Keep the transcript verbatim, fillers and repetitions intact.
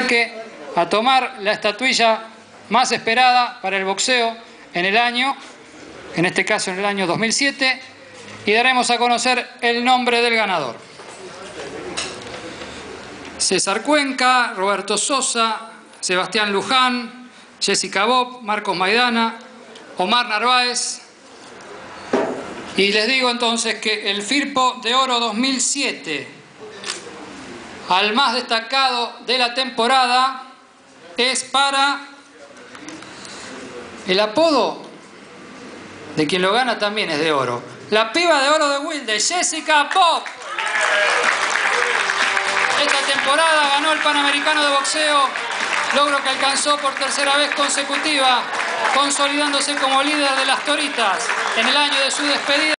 acerque a tomar la estatuilla más esperada para el boxeo en el año, en este caso en el año dos mil siete, y daremos a conocer el nombre del ganador. César Cuenca, Roberto Sosa, Sebastián Luján, Jessica Bob, Marcos Maidana, Omar Narváez. Y les digo entonces que el Firpo de Oro dos mil siete, al más destacado de la temporada, es para el apodo de quien lo gana también es de oro. La piba de oro de Wilde, Jessica Bob. Esta temporada ganó el Panamericano de Boxeo, logro que alcanzó por tercera vez consecutiva, consolidándose como líder de las toritas en el año de su despedida.